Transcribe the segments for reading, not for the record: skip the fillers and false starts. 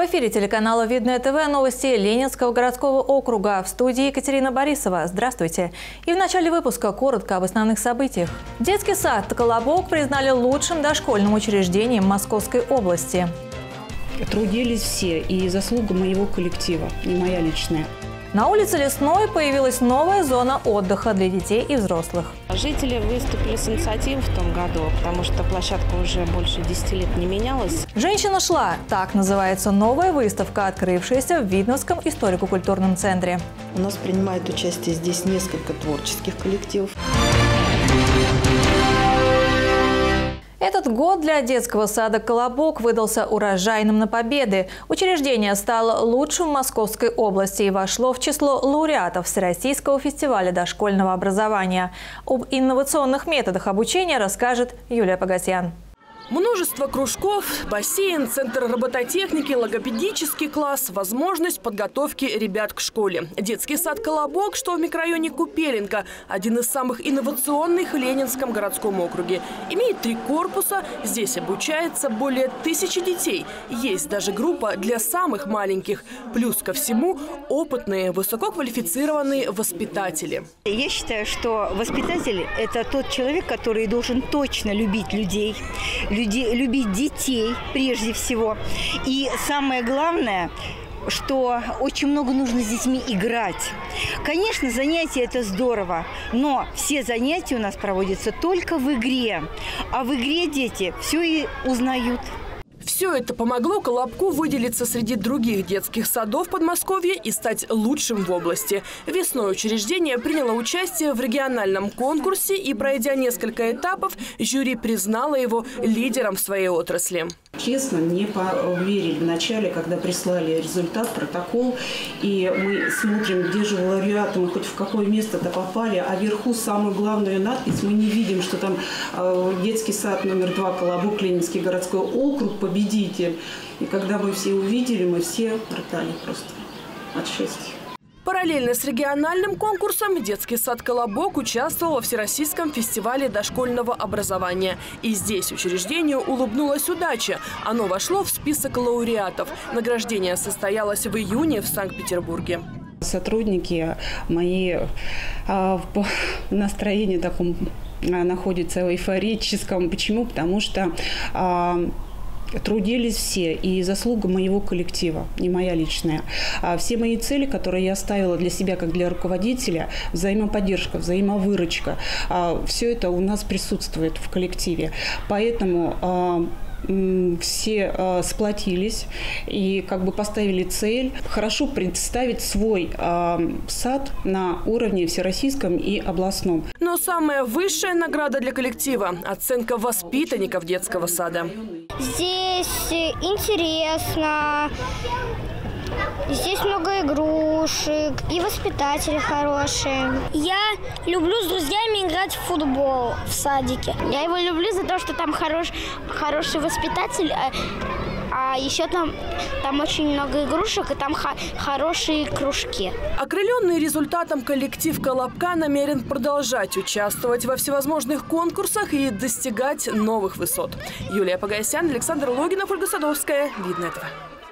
В эфире телеканала «Видное ТВ» новости Ленинского городского округа. В студии Екатерина Борисова. Здравствуйте. И в начале выпуска коротко об основных событиях. Детский сад «Колобок» признали лучшим дошкольным учреждением Московской области. Трудились все, и заслуга моего коллектива, не моя личная. На улице Лесной появилась новая зона отдыха для детей и взрослых. Жители выступили с инициативой в том году, потому что площадка уже больше 10 лет не менялась. «Женщина шла» – так называется новая выставка, открывшаяся в Видновском историко-культурном центре. У нас принимает участие здесь несколько творческих коллективов. Этот год для детского сада «Колобок» выдался урожайным на победы. Учреждение стало лучшим в Московской области и вошло в число лауреатов Всероссийского фестиваля дошкольного образования. Об инновационных методах обучения расскажет Юлия Погосян. Множество кружков, бассейн, центр робототехники, логопедический класс, возможность подготовки ребят к школе. Детский сад «Колобок», что в микрорайоне Купеленко, один из самых инновационных в Ленинском городском округе. Имеет 3 корпуса, здесь обучается более 1000 детей. Есть даже группа для самых маленьких. Плюс ко всему опытные, высококвалифицированные воспитатели. Я считаю, что воспитатель – это тот человек, который должен точно любить людей, любить детей прежде всего. И самое главное, что очень много нужно с детьми играть. Конечно, занятия – это здорово, но все занятия у нас проводятся только в игре. А в игре дети все и узнают. Все это помогло «Колобку» выделиться среди других детских садов Подмосковья и стать лучшим в области. Весной учреждение приняло участие в региональном конкурсе и, пройдя несколько этапов, жюри признало его лидером в своей отрасли. Честно, не поверили вначале, когда прислали результат, протокол, и мы смотрим, где же лауреаты, мы хоть в какое место-то попали, а вверху самую главную надпись мы не видим, что там детский сад номер 2 «Колобок», Ленинский городской округ, победитель. И когда мы все увидели, мы все рыдали просто от счастья. Параллельно с региональным конкурсом детский сад «Колобок» участвовал во Всероссийском фестивале дошкольного образования. И здесь учреждению улыбнулась удача. Оно вошло в список лауреатов. Награждение состоялось в июне в Санкт-Петербурге. Сотрудники мои в настроении таком находятся эйфорическом. Почему? Потому что трудились все, и заслуга моего коллектива, не моя личная. Все мои цели, которые я ставила для себя, как для руководителя, взаимоподдержка, взаимовыручка, все это у нас присутствует в коллективе. Поэтому все сплотились и как бы поставили цель хорошо представить свой сад на уровне всероссийском и областном. Но самая высшая награда для коллектива – оценка воспитанников детского сада. Здесь интересно, здесь много игрушек и воспитатели хорошие. Я люблю с друзьями играть в футбол в садике. Я его люблю за то, что там хороший воспитатель, а еще там очень много игрушек и там хорошие кружки. Окрыленный результатом коллектив «Колобка» намерен продолжать участвовать во всевозможных конкурсах и достигать новых высот. Юлия Погосян, Александр Логинов, Ольга Садовская. Видно этого.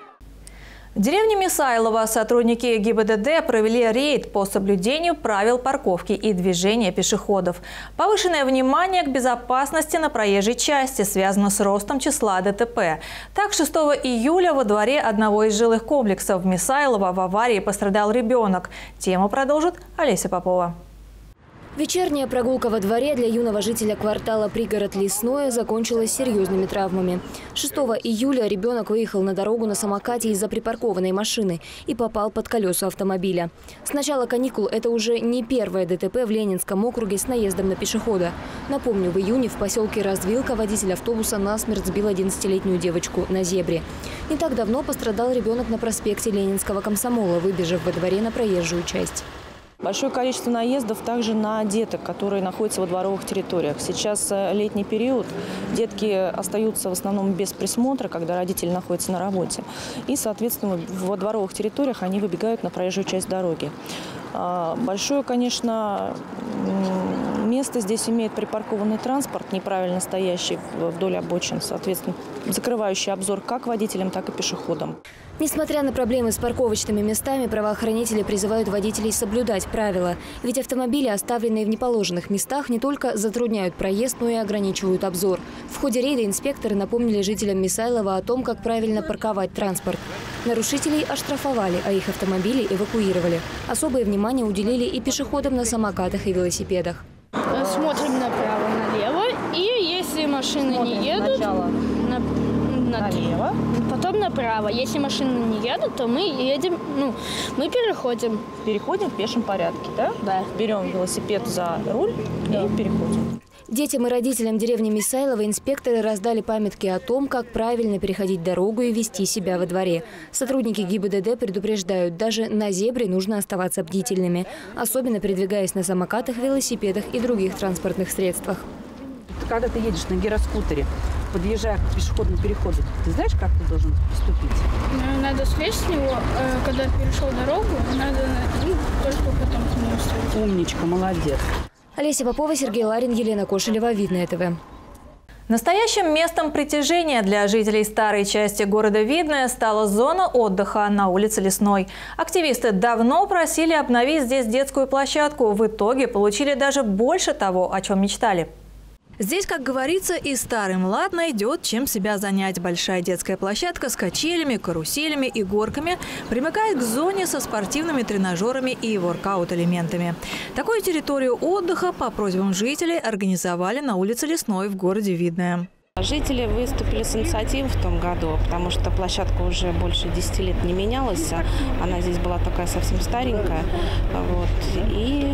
В деревне Мисайлово сотрудники ГИБДД провели рейд по соблюдению правил парковки и движения пешеходов. Повышенное внимание к безопасности на проезжей части связано с ростом числа ДТП. Так, 6 июля во дворе одного из жилых комплексов в Мисайлово в аварии пострадал ребенок. Тему продолжит Олеся Попова. Вечерняя прогулка во дворе для юного жителя квартала «Пригород Лесное» закончилась серьезными травмами. 6 июля ребенок выехал на дорогу на самокате из-за припаркованной машины и попал под колеса автомобиля. С начала каникул это уже не первое ДТП в Ленинском округе с наездом на пешехода. Напомню, в июне в поселке Развилка водитель автобуса насмерть сбил 11-летнюю девочку на зебре. Не так давно пострадал ребенок на проспекте Ленинского комсомола, выбежав во дворе на проезжую часть. Большое количество наездов также на деток, которые находятся во дворовых территориях. Сейчас летний период, детки остаются в основном без присмотра, когда родители находятся на работе. И, соответственно, во дворовых территориях они выбегают на проезжую часть дороги. Большое, конечно, место здесь имеет припаркованный транспорт, неправильно стоящий вдоль обочин, соответственно, закрывающий обзор как водителям, так и пешеходам. Несмотря на проблемы с парковочными местами, правоохранители призывают водителей соблюдать правила. Ведь автомобили, оставленные в неположенных местах, не только затрудняют проезд, но и ограничивают обзор. В ходе рейда инспекторы напомнили жителям Мисайлова о том, как правильно парковать транспорт. Нарушителей оштрафовали, а их автомобили эвакуировали. Особое внимание уделили и пешеходам на самокатах и велосипедах. Смотрим направо-налево, и если машины не едут, налево, потом направо. Если машины не едут, то мы едем, мы переходим. Переходим в пешем порядке, да? Да. Берем велосипед за руль и переходим. Детям и родителям деревни Мисайлова инспекторы раздали памятки о том, как правильно переходить дорогу и вести себя во дворе. Сотрудники ГИБДД предупреждают, даже на зебре нужно оставаться бдительными, особенно передвигаясь на самокатах, велосипедах и других транспортных средствах. Когда ты едешь на гироскутере, подъезжая к пешеходному переходу, ты знаешь, как ты должен поступить? Надо слезть с него, когда перешел дорогу, надо только потом к нему встать. Умничка, молодец. Олеся Попова, Сергей Ларин, Елена Кошелева, Видное ТВ. Настоящим местом притяжения для жителей старой части города Видное стала зона отдыха на улице Лесной. Активисты давно просили обновить здесь детскую площадку. В итоге получили даже больше того, о чем мечтали. Здесь, как говорится, и старый млад найдет, чем себя занять. Большая детская площадка с качелями, каруселями и горками примыкает к зоне со спортивными тренажерами и воркаут-элементами. Такую территорию отдыха по просьбам жителей организовали на улице Лесной в городе Видное. Жители выступили с инициативой в том году, потому что площадка уже больше 10 лет не менялась. Она здесь была такая совсем старенькая. И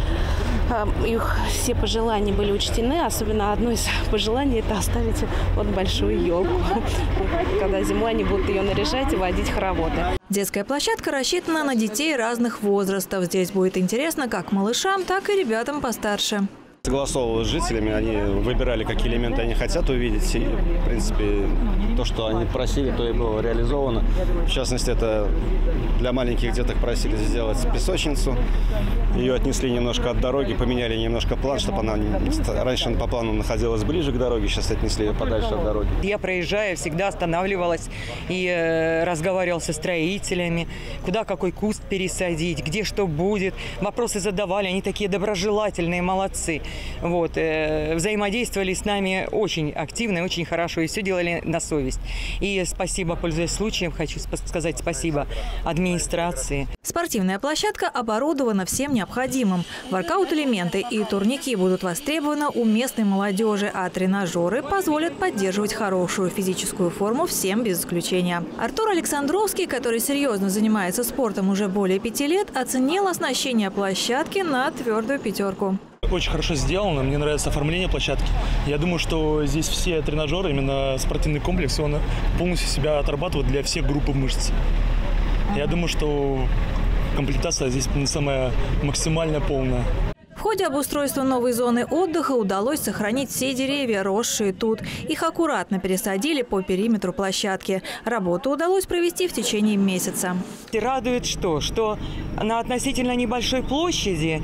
их все пожелания были учтены. Особенно одно из пожеланий – это оставить большую елку. Когда зимой они будут ее наряжать и водить хороводы. Детская площадка рассчитана на детей разных возрастов. Здесь будет интересно как малышам, так и ребятам постарше. Согласовывал с жителями, они выбирали, какие элементы они хотят увидеть. И, в принципе, то, что они просили, то и было реализовано. В частности, это для маленьких деток просили сделать песочницу. Ее отнесли немножко от дороги, поменяли немножко план, чтобы она раньше по плану находилась ближе к дороге, сейчас отнесли ее подальше от дороги. Я, проезжая, всегда останавливалась и разговаривала со строителями, куда какой куст пересадить, где что будет. Вопросы задавали, они такие доброжелательные, молодцы. Взаимодействовали с нами очень активно, очень хорошо, и все делали на совесть. И спасибо, пользуясь случаем, хочу сказать спасибо администрации. Спортивная площадка оборудована всем необходимым. Воркаут-элементы и турники будут востребованы у местной молодежи, а тренажеры позволят поддерживать хорошую физическую форму всем без исключения. Артур Александровский, который серьезно занимается спортом уже более 5 лет, оценил оснащение площадки на твердую 5. Очень хорошо сделано, мне нравится оформление площадки. Я думаю, что здесь все тренажеры, именно спортивный комплекс, он полностью себя отрабатывает для всех групп мышц. Я думаю, что комплектация здесь самая максимально полная. В ходе обустройства новой зоны отдыха удалось сохранить все деревья, росшие тут. Их аккуратно пересадили по периметру площадки. Работу удалось провести в течение месяца. Радует что на относительно небольшой площади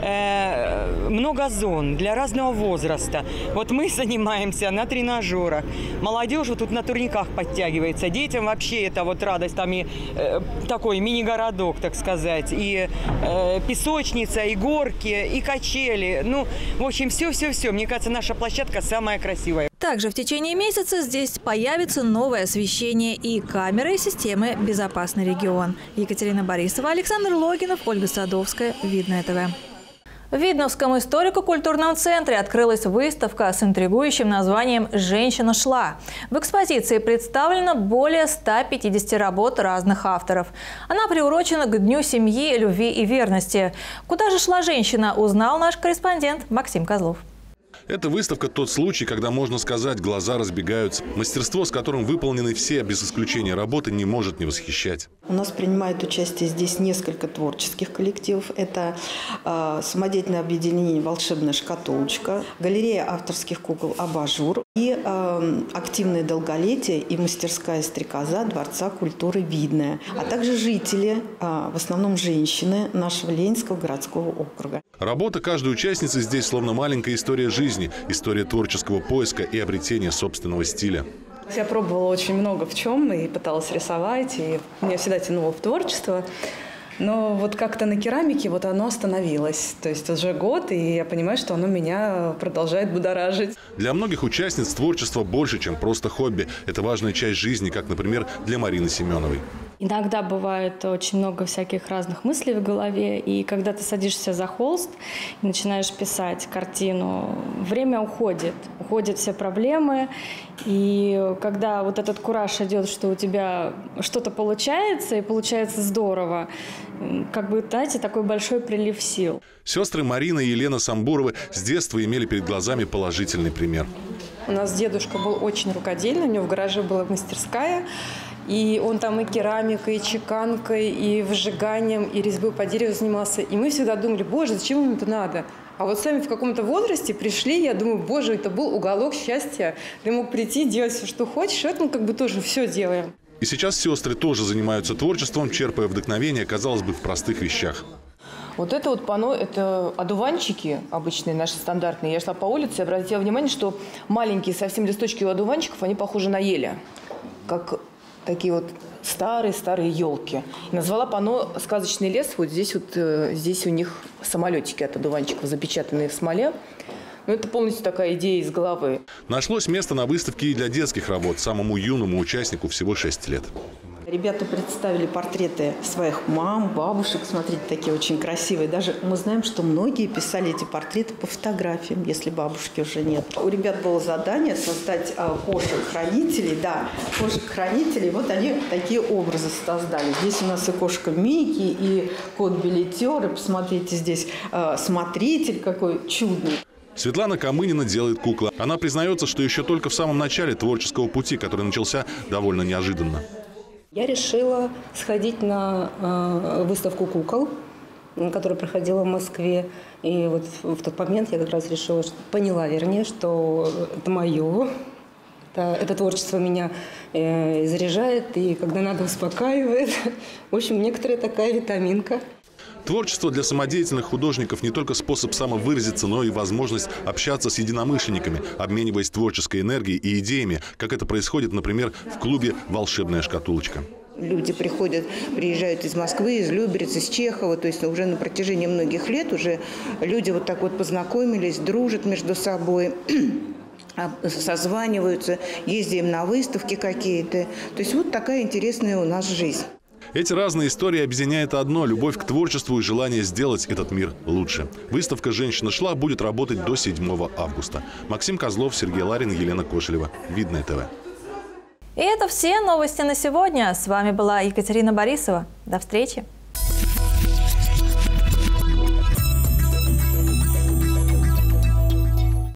много зон для разного возраста. Мы занимаемся на тренажерах. Молодежь тут на турниках подтягивается. Детям вообще это радость. Там и такой мини-городок, так сказать. И песочница, и горки, и качели. В общем, все. Мне кажется, наша площадка самая красивая. Также в течение месяца здесь появится новое освещение и камеры системы «Безопасный регион». Екатерина Борисова, Александр Логинов, Ольга Садовская, Видное ТВ. В Видновском историко-культурном центре открылась выставка с интригующим названием «Женщина шла». В экспозиции представлено более 150 работ разных авторов. Она приурочена к Дню семьи, любви и верности. Куда же шла женщина, узнал наш корреспондент Максим Козлов. Эта выставка – тот случай, когда, можно сказать, глаза разбегаются. Мастерство, с которым выполнены все, без исключения работы, не может не восхищать. У нас принимает участие здесь несколько творческих коллективов. Это самодеятельное объединение «Волшебная шкатулочка», галерея авторских кукол «Абажур», И активное долголетие и мастерская стрекоза Дворца культуры «Видное», а также жители, в основном женщины, нашего Ленинского городского округа. Работа каждой участницы здесь словно маленькая история жизни, история творческого поиска и обретения собственного стиля. Я пробовала очень много в чем и пыталась рисовать, и меня всегда тянуло в творчество. Но вот как-то на керамике вот оно остановилось. То есть уже год, и я понимаю, что оно меня продолжает будоражить. Для многих участниц творчество больше, чем просто хобби. Это важная часть жизни, как, например, для Марины Семеновой. Иногда бывает очень много всяких разных мыслей в голове, и когда ты садишься за холст и начинаешь писать картину, время уходит все проблемы, и когда вот этот кураж идет, что у тебя что-то получается, и получается здорово, как бы, знаете, такой большой прилив сил. Сестры Марина и Елена Самбуровы с детства имели перед глазами положительный пример. У нас дедушка был очень рукодельный, у него в гараже была мастерская. И он там и керамикой, и чеканкой, и выжиганием, и резьбой по дереву занимался. И мы всегда думали, боже, зачем ему это надо? А вот сами в каком-то возрасте пришли, я думаю, боже, это был уголок счастья. Ты мог прийти, делать все, что хочешь, это мы как бы тоже все делаем. И сейчас сестры тоже занимаются творчеством, черпая вдохновение, казалось бы, в простых вещах. Вот это вот панно, это одуванчики обычные, наши стандартные. Я шла по улице и обратила внимание, что маленькие совсем листочки у одуванчиков, они похожи на ели, как такие вот старые елки. Назвала панно «Сказочный лес». Вот здесь у них самолетики от одуванчиков, запечатанные в смоле. Ну, это полностью такая идея из головы. Нашлось место на выставке и для детских работ. Самому юному участнику всего 6 лет. Ребята представили портреты своих мам, бабушек. Смотрите, такие очень красивые. Даже мы знаем, что многие писали эти портреты по фотографиям, если бабушки уже нет. У ребят было задание создать кошек-хранителей. Да, кошек-хранителей. Вот они такие образы создали. Здесь у нас и кошка Микки, и кот-билетер. И посмотрите, здесь смотритель какой чудный. Светлана Камынина делает куклы. Она признается, что еще только в самом начале творческого пути, который начался довольно неожиданно. Я решила сходить на выставку кукол, которая проходила в Москве. И вот в тот момент я как раз решила, поняла, что это мое. Это творчество меня заряжает, и когда надо, успокаивает. В общем, некоторая такая витаминка. Творчество для самодеятельных художников не только способ самовыразиться, но и возможность общаться с единомышленниками, обмениваясь творческой энергией и идеями, как это происходит, например, в клубе «Волшебная шкатулочка». Люди приезжают из Москвы, из Люберец, из Чехова, то есть уже на протяжении многих лет уже люди вот так вот познакомились, дружат между собой, созваниваются, ездим на выставки какие-то. То есть вот такая интересная у нас жизнь. Эти разные истории объединяет одно – любовь к творчеству и желание сделать этот мир лучше. Выставка «Женщина шла» будет работать до 7 августа. Максим Козлов, Сергей Ларин, Елена Кошелева. Видное ТВ. И это все новости на сегодня. С вами была Екатерина Борисова. До встречи.